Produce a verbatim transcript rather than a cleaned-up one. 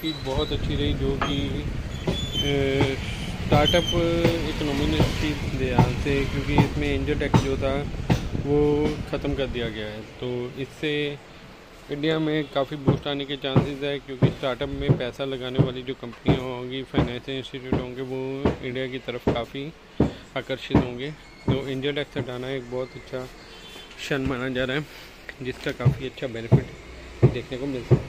की बहुत अच्छी रही, जो कि स्टार्टअप इकोनॉमी ध्यान से, क्योंकि इसमें एंजल टैक्स जो था वो ख़त्म कर दिया गया है। तो इससे इंडिया में काफ़ी बूस्ट आने के चांसेस है, क्योंकि स्टार्टअप में पैसा लगाने वाली जो कंपनियां होंगी, फाइनेंशियल इंस्टीट्यूट होंगे, वो इंडिया की तरफ काफ़ी आकर्षित होंगे। तो एंजल टैक्स हटाना एक बहुत अच्छा क्षण माना जा रहा है, जिसका काफ़ी अच्छा बेनिफिट देखने को मिल सकता है।